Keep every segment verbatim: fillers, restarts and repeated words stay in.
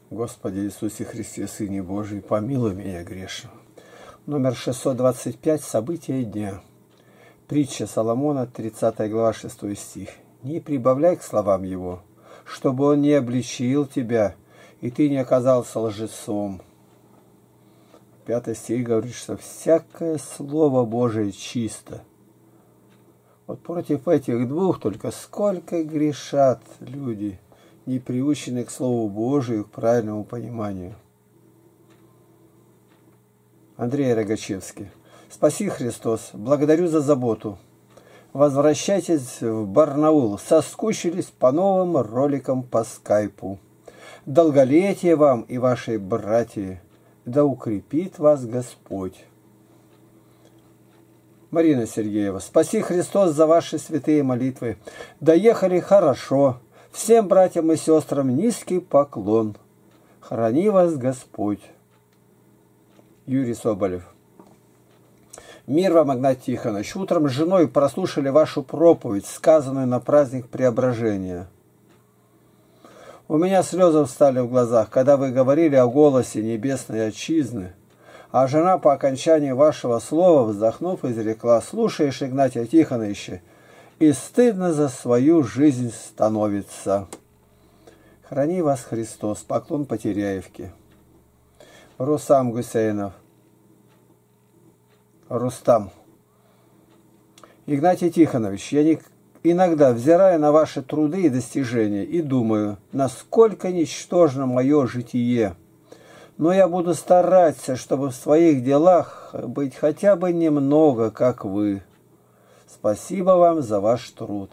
Господи Иисусе Христе, Сыне Божий, помилуй меня грешного. Номер шестьсот двадцать пять. События дня. Притча Соломона, тридцатая глава, шестой стих. «Не прибавляй к словам его, чтобы он не обличил тебя, и ты не оказался лжецом». Пятый стих говорит, что всякое слово Божие чисто. Вот против этих двух только сколько грешат люди, не приучены к Слову Божию, к правильному пониманию. Андрей Рогачевский. Спаси, Христос, благодарю за заботу. Возвращайтесь в Барнаул, соскучились по новым роликам по скайпу. Долголетие вам и вашей братьи, да укрепит вас Господь. Марина Сергеева. Спаси, Христос, за ваши святые молитвы. Доехали хорошо. Всем братьям и сестрам низкий поклон. Храни вас Господь. Юрий Соболев. Мир вам, Игнат Тихонович. Утром с женой прослушали вашу проповедь, сказанную на праздник Преображения. У меня слезы встали в глазах, когда вы говорили о голосе небесной отчизны, а жена по окончании вашего слова, вздохнув, изрекла: «Слушаешь, Игнатия Тихоновича, и стыдно за свою жизнь становится». Храни вас Христос. Поклон Потеряевке. Русам Гусейнов. Рустам. Игнатий Тихонович, я не... иногда взираю на ваши труды и достижения и думаю, насколько ничтожно мое житие. Но я буду стараться, чтобы в своих делах быть хотя бы немного, как вы. Спасибо вам за ваш труд.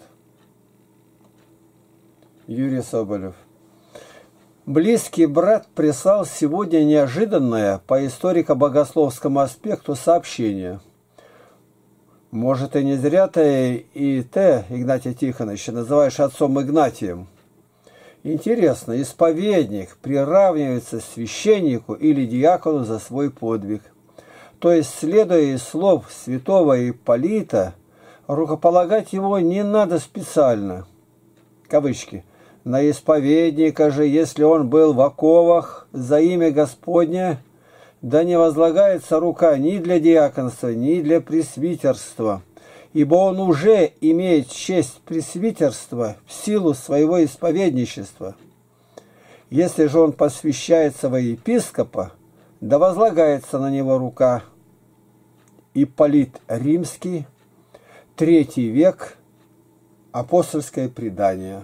Юрий Соболев. Близкий брат прислал сегодня неожиданное по историко-богословскому аспекту сообщение. Может, и не зря ты и ты, Игнатия Тихоновича, называешь отцом Игнатием. Интересно, исповедник приравнивается священнику или диакону за свой подвиг. То есть, следуя из слов святого Ипполита, рукополагать его не надо специально. Кавычки. На исповедника же, если он был в оковах за имя Господне, да не возлагается рука ни для диаконства, ни для пресвитерства, ибо он уже имеет честь пресвитерства в силу своего исповедничества. Если же он посвящается во епископа, да возлагается на него рука. Ипполит Римский, третий век, апостольское предание.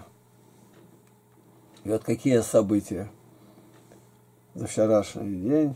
И вот какие события за вчерашний день.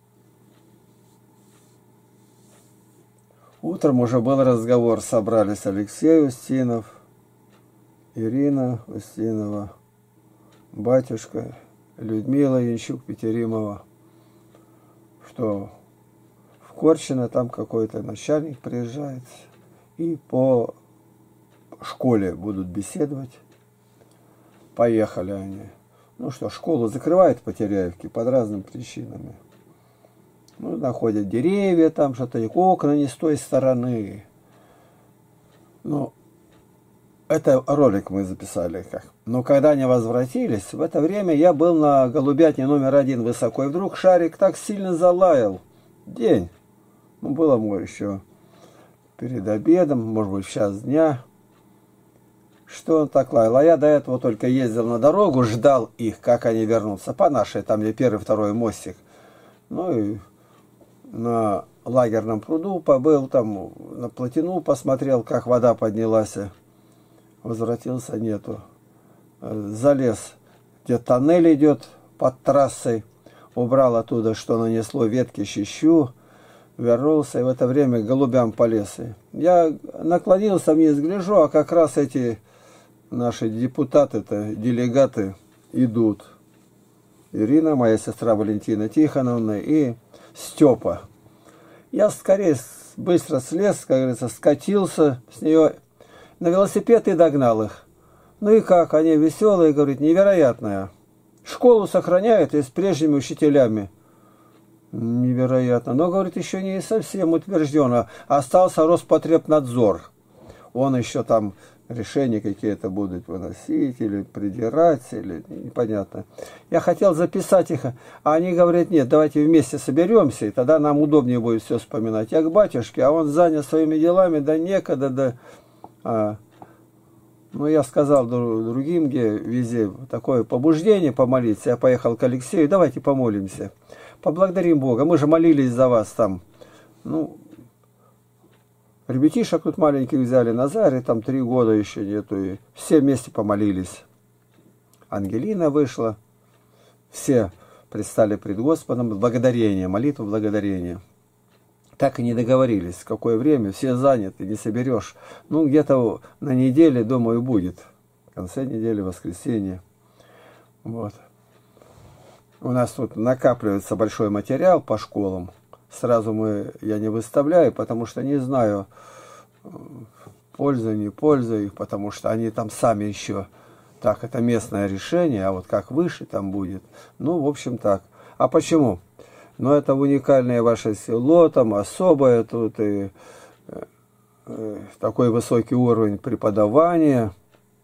Утром уже был разговор, собрались Алексей Устинов, Ирина Устинова, батюшка, Людмила Янчук-Петеримова, что в Корчино там какой-то начальник приезжает, и по школе будут беседовать. Поехали они. Ну что, школу закрывают в Потеряевке под разными причинами. Ну, находят деревья, там что-то, окна не с той стороны. Ну, это ролик мы записали как. Но когда они возвратились, в это время я был на голубятне номер один высоко, и вдруг шарик так сильно залаял. День. Ну, было мой еще перед обедом, может быть, в час дня. Что он так лаял? А я до этого только ездил на дорогу, ждал их, как они вернутся. По нашей, там где первый, второй мостик. Ну и на лагерном пруду побыл, там на плотину посмотрел, как вода поднялась. Возвратился, нету. Залез, где тоннель идет под трассой. Убрал оттуда, что нанесло, ветки, щищу. Вернулся, и в это время к голубям полез. Я наклонился вниз, гляжу, а как раз эти наши депутаты-то, делегаты идут. Ирина, моя сестра Валентина Тихоновна и Степа. Я скорее быстро слез, как говорится, скатился с нее на велосипед и догнал их. Ну и как, они веселые, говорит, невероятная. Школу сохраняют и с прежними учителями. Невероятно. Но, говорит, еще не совсем утверждено. Остался Роспотребнадзор. Он еще там решения какие-то будут выносить, или придирать, или непонятно. Я хотел записать их, а они говорят, нет, давайте вместе соберемся, и тогда нам удобнее будет все вспоминать. Я к батюшке, а он занят своими делами, да некогда, да... А, ну, я сказал другим, где везде такое побуждение помолиться. Я поехал к Алексею, давайте помолимся. Поблагодарим Бога, мы же молились за вас там. Ну, ребятишек тут маленьких взяли, Назаре там три года еще нету, и все вместе помолились. Ангелина вышла, все предстали пред Господом, благодарение, молитву благодарения. Так и не договорились, в какое время, все заняты, не соберешь. Ну, где-то на неделе, думаю, будет. В конце недели, воскресенье. Вот. У нас тут накапливается большой материал по школам. Сразу мы, я не выставляю, потому что не знаю, пользу, не пользу их, потому что они там сами еще, так, это местное решение, а вот как выше там будет. Ну, в общем, так. А почему? Ну, это уникальное ваше село, там особое, тут и э, такой высокий уровень преподавания.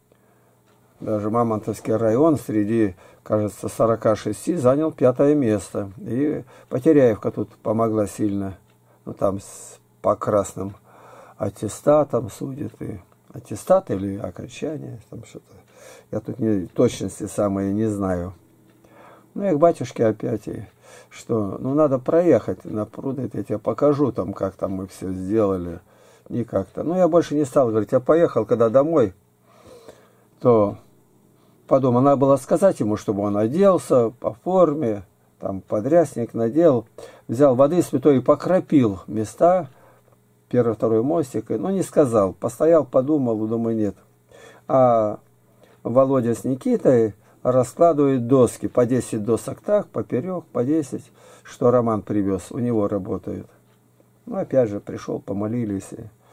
Даже Мамонтовский район среди, кажется, сорока шести занял пятое место. И Потеряевка тут помогла сильно. Ну, там с, по красным аттестатам судят. И аттестат или окончание, там что-то. Я тут не, точности самые не знаю. Ну, я к батюшке опять, и, что, ну, надо проехать на пруды, я тебе покажу, там, как там мы все сделали. Не как-то. Ну, я больше не стал говорить, я поехал, когда домой, то... Подумал, надо было сказать ему, чтобы он оделся по форме, там подрясник надел, взял воды святой и покропил места, первый, второй мостик, но не сказал, постоял, подумал, думаю, нет. А Володя с Никитой раскладывают доски, по десять досок так, поперек, по десять, что Роман привез, у него работает. Ну, опять же, пришел, помолились.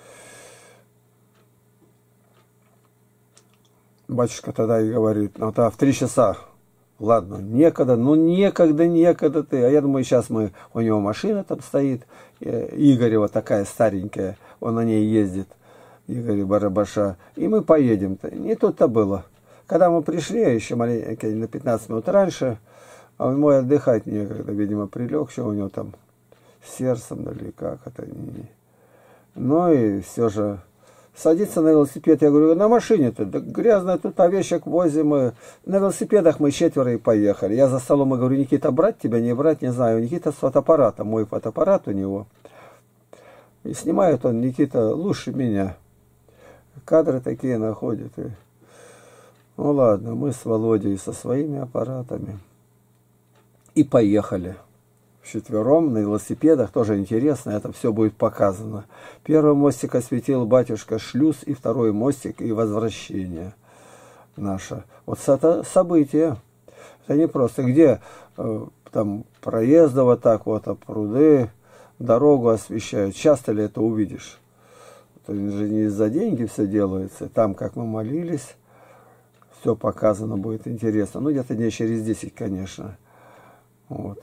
Батюшка тогда и говорит, ну, да, в три часа. Ладно, некогда, ну, некогда, некогда ты. А я думаю, сейчас мы, у него машина там стоит, Игорева такая старенькая, он на ней ездит, Игорь Барабаша. И мы поедем-то. Не тут-то было. Когда мы пришли, еще маленько, на пятнадцать минут раньше, а он мой отдыхать некогда, видимо, прилег, что у него там с сердцем, или как это. Ну и все же... Садиться на велосипед, я говорю, на машине-то, да грязно, тут овечек возим, мы на велосипедах мы четверо и поехали. Я за столом и говорю, Никита, брать тебя, не брать, не знаю. Никита с фотоаппаратом, мой фотоаппарат у него. И снимает он, Никита, лучше меня. Кадры такие находит. И... Ну ладно, мы с Володей со своими аппаратами. И поехали. Вчетвером на велосипедах, тоже интересно, это все будет показано. Первый мостик осветил батюшка шлюз, и второй мостик и возвращение наше. Вот это событие. Это не просто. Где э, там проезды вот так вот, а пруды, дорогу освещают. Часто ли это увидишь? Это же не за деньги все делается. Там, как мы молились, все показано будет интересно. Ну, где-то дней через десять, конечно. Вот.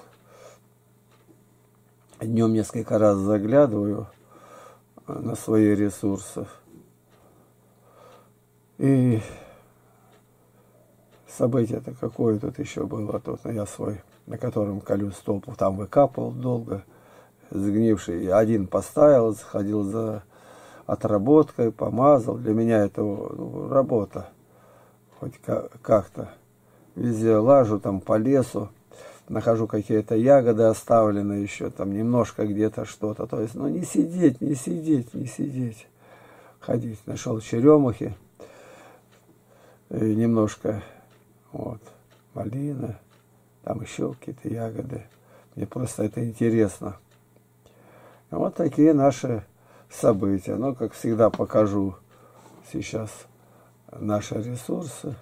Днем несколько раз заглядываю на свои ресурсы. И событие-то какое тут еще было. Тут я свой, на котором колю столб, там выкапывал долго, сгнивший. Один поставил, сходил за отработкой, помазал. Для меня это, ну, работа. Хоть как-то. Везде лажу там по лесу. Нахожу какие-то ягоды оставленные еще, там немножко где-то что-то. То есть, ну, не сидеть, не сидеть, не сидеть. Ходить. Нашел черемухи. И немножко, вот, малина. Там еще какие-то ягоды. Мне просто это интересно. И вот такие наши события. Ну, как всегда, покажу сейчас наши ресурсы.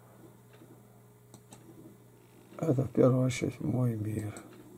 Это, в первую очередь, мой мир.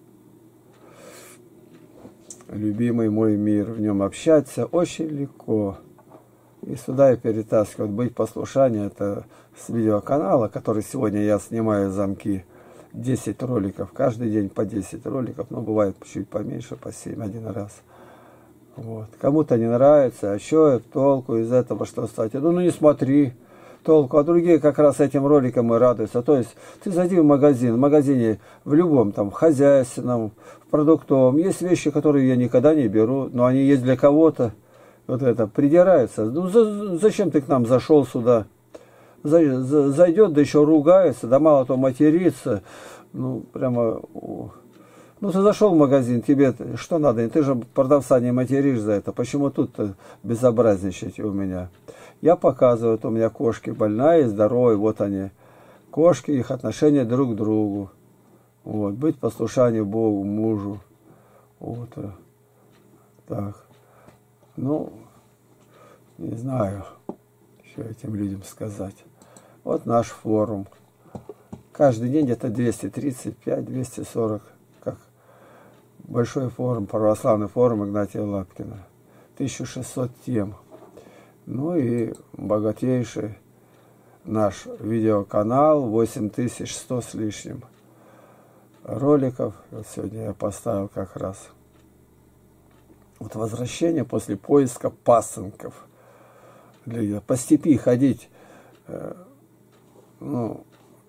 Любимый мой мир. В нем общаться очень легко. И сюда я перетаскиваю. Быть послушание, это с видеоканала, который сегодня я снимаю замки. десять роликов. Каждый день по десять роликов. Но бывает чуть поменьше, по семь один раз. Вот. Кому-то не нравится, а что толку из этого, что стать? Ну, ну не смотри, толку. А другие как раз этим роликом и радуются. То есть ты зайди в магазин, в магазине в любом, там, в хозяйственном, в продуктовом. Есть вещи, которые я никогда не беру, но они есть для кого-то. Вот это, придирается. Ну, за, зачем ты к нам зашел сюда? Зайдет, да еще ругается, да мало то матерится. Ну, прямо... Ну, ты зашел в магазин, тебе что надо? Ты же продавца не материшь за это. Почему тут-то безобразничаете у меня? Я показываю, вот у меня кошки больная и здоровая, вот они. Кошки, их отношения друг к другу. Вот, быть послушанием Богу, мужу. Вот. Так. Ну, не знаю, что этим людям сказать. Вот наш форум. Каждый день где-то двести тридцать пять — двести сорок. Как большой форум, православный форум Игнатия Лапкина. тысяча шестьсот тем. Ну и богатейший наш видеоканал, восемь тысяч сто с лишним роликов. Вот сегодня я поставил как раз. Вот возвращение после поиска пасынков. Для, по степи ходить, э, ну,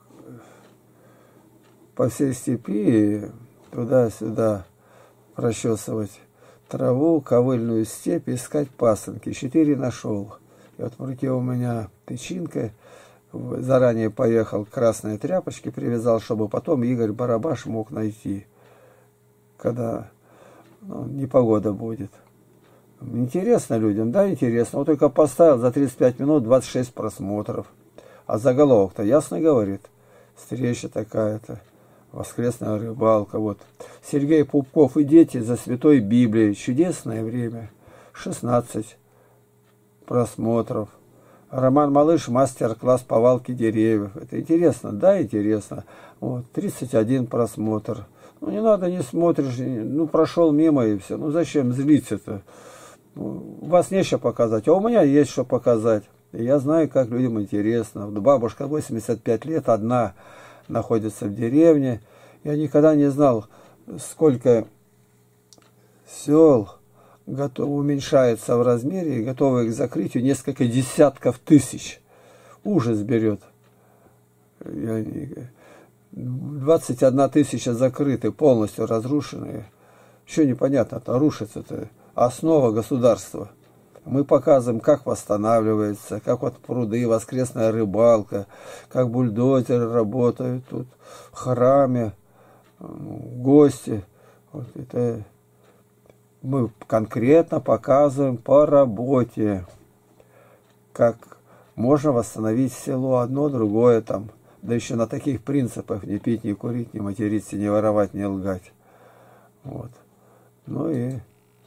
по всей степи, туда-сюда прочесывать траву, ковыльную степь, искать пасынки. Четыре нашел. И вот в руке у меня тычинка. Заранее поехал, красные тряпочки привязал, чтобы потом Игорь Барабаш мог найти, когда ну, непогода будет. Интересно людям, да, интересно. Вот только поставил за тридцать пять минут двадцать шесть просмотров. А заголовок-то ясно говорит. Встреча такая-то. Воскресная рыбалка. Вот. Сергей Пупков и дети за Святой Библией. Чудесное время. шестнадцать просмотров. Роман Малыш, мастер-класс по валке деревьев. Это интересно? Да, интересно. Вот. тридцать один просмотр. Ну, не надо, не смотришь. Ну, прошел мимо и все. Ну, зачем злиться-то? У вас нечего показать, а у меня есть что показать. И я знаю, как людям интересно. Бабушка восемьдесят пять лет, одна находится в деревне. Я никогда не знал, сколько сел готов, уменьшается в размере и готовы к закрытию несколько десятков тысяч. Ужас берет. Я не... двадцать одна тысяча закрыты, полностью разрушенные. Еще непонятно-то, рушится-то основа государства. Мы показываем, как восстанавливается, как вот пруды, воскресная рыбалка, как бульдозеры работают тут, в храме, гости. Вот это мы конкретно показываем по работе, как можно восстановить село одно, другое там. Да еще на таких принципах: не пить, не курить, не материться, не воровать, не лгать. Вот. Ну и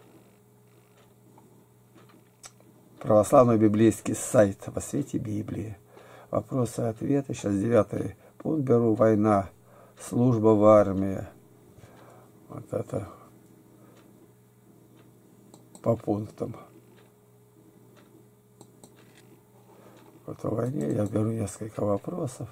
православный библейский сайт во свете Библии. Вопросы и ответы. Сейчас девятый пункт беру. Война, служба в армии. Вот это по пунктам. Вот о войне я беру несколько вопросов.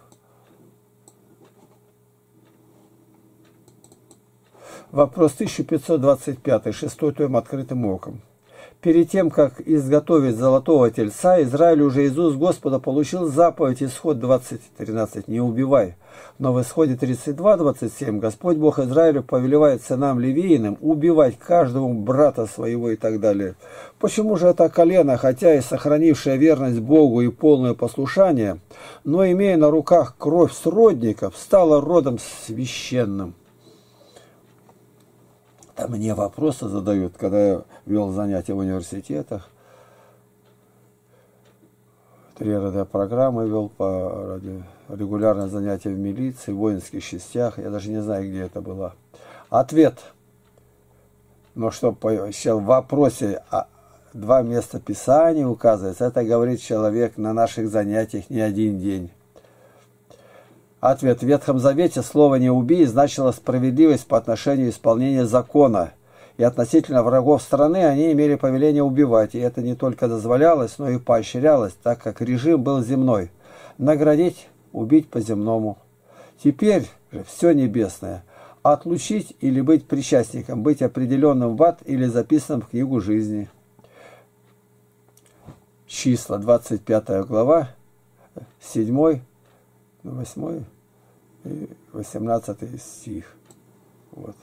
Вопрос тысяча пятьсот двадцать пять, шестой том «Открытым оком». Перед тем, как изготовить золотого тельца, Израиль уже из уст Господа получил заповедь, Исход двадцать тринадцать, «Не убивай». Но в Исходе тридцать два двадцать семь Господь Бог Израилю повелевает сынам Левииным убивать каждого брата своего и так далее. Почему же это колено, хотя и сохранившее верность Богу и полное послушание, но имея на руках кровь сродников, стало родом священным? А мне вопросы задают, когда я вел занятия в университетах. Три радиопрограммы вел по радио, регулярное занятие в милиции, в воинских частях. Я даже не знаю, где это было. Ответ. Но что еще в вопросе два места Писания указывается, это говорит человек на наших занятиях не один день. Ответ. В Ветхом Завете слово «не убий» значило справедливость по отношению к исполнению закона. И относительно врагов страны они имели повеление убивать. И это не только дозволялось, но и поощрялось, так как режим был земной. Наградить, убить по-земному. Теперь же все небесное. отлучить или быть причастником, быть определенным в ад или записанным в книгу жизни. Числа, двадцать пятая глава, седьмой, восьмой и восемнадцатый стих. Вот.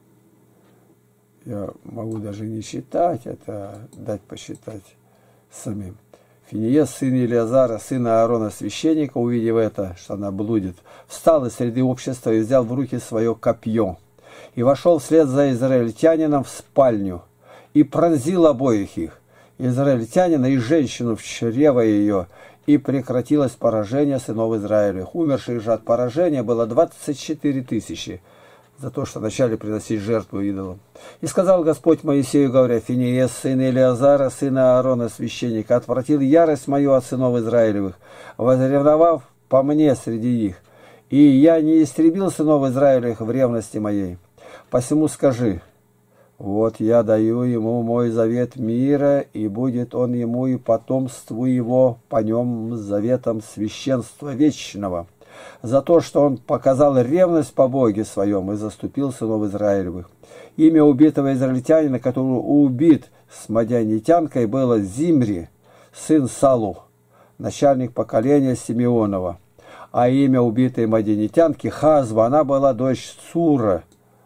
Я могу даже не читать, это дать посчитать самим. Финиес, сын Елеазара, сына Аарона, священника, увидев это, что она блудит, встал из среды общества и взял в руки свое копье, и вошел вслед за израильтянином в спальню, и пронзил обоих их, израильтянина и женщину в чрево ее, и прекратилось поражение сынов Израилевых. Умерших же от поражения было двадцать четыре тысячи, за то, что начали приносить жертву идолам. И сказал Господь Моисею, говоря: Финиес, сын Елеазара, сына Аарона, священника, отвратил ярость мою от сынов Израилевых, возревновав по мне среди них. И я не истребил сынов Израилевых в ревности моей. Посему скажи: вот я даю ему мой завет мира, и будет он ему и потомству его по нем заветом священства вечного, за то, что он показал ревность по Боге своем и заступил сынов Израилевых. Имя убитого израильтянина, который убит с мадианитянкой, было Зимри, сын Салу, начальник поколения Симеонова. А имя убитой мадианитянки Хазва, она была дочь Сура,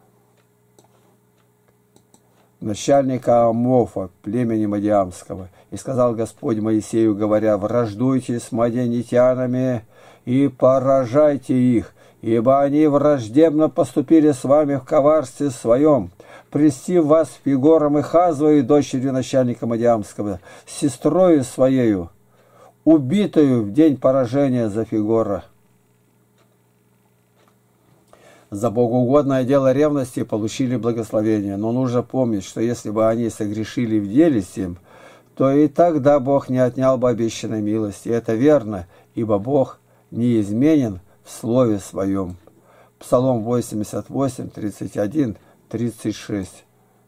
начальника Амофа, племени Мадиамского. И сказал Господь Моисею, говоря: враждуйте с мадианитянами и поражайте их, ибо они враждебно поступили с вами в коварстве своем, прельстив вас Фигором и Хазвою, дочерью начальника Мадиамского, сестрою своею, убитою в день поражения за Фигора. За богоугодное дело ревности получили благословение, но нужно помнить, что если бы они согрешили в деле сим, то и тогда Бог не отнял бы обещанной милости. Это верно, ибо Бог неизменен в слове своем. Псалом восемьдесят восемь, тридцать один, тридцать шесть.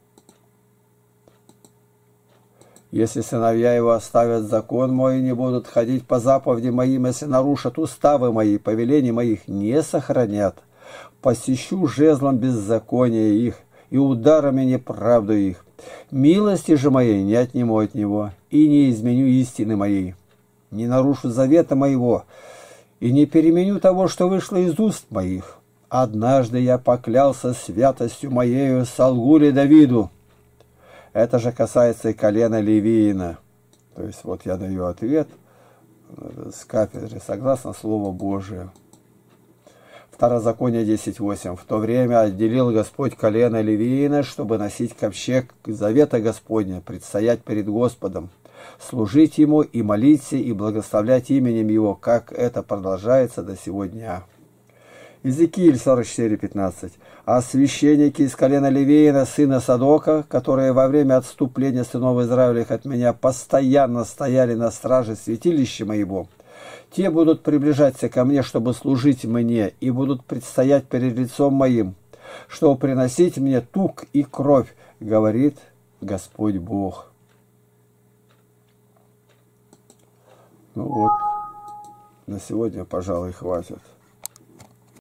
Если сыновья его оставят закон мой и не будут ходить по заповедям моим, если нарушат уставы мои, повеления моих не сохранят, посещу жезлом беззакония их и ударами неправду их. Милости же моей не отниму от него и не изменю истины моей. Не нарушу завета моего и не переменю того, что вышло из уст моих. Однажды я поклялся святостью моею, солгу ли Давиду. Это же касается и колена Левиина. То есть вот я даю ответ с кафедры согласно Слову Божию. Второзаконие десять восемь. В то время отделил Господь колено Левиина, чтобы носить ковчег завета Господня, предстоять перед Господом, служить Ему и молиться и благословлять именем Его, как это продолжается до сего дня. Иезекииль сорок четыре пятнадцать. А священники из колена Левиина, сына Садока, которые во время отступления сынов Израилевых от меня постоянно стояли на страже святилища моего, те будут приближаться ко мне, чтобы служить мне, и будут предстоять перед лицом моим, чтобы приносить мне тук и кровь, говорит Господь Бог. Ну вот, на сегодня, пожалуй, хватит.